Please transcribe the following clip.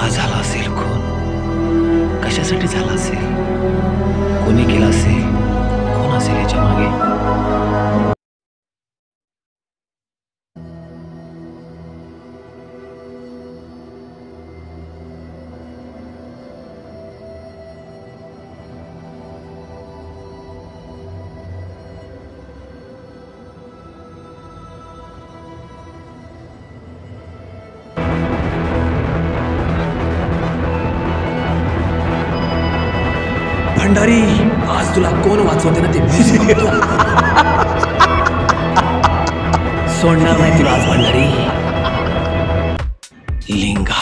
हा झाला असेल खून, कशासाठी झाला असेल, कोणी केला असेल, कोण असेल याच्या मागे. भंडारी, आज तुला कोण वाचवते ना ते मी बघतो. सोडणार नाही तुला आज भंडारी. लिंगा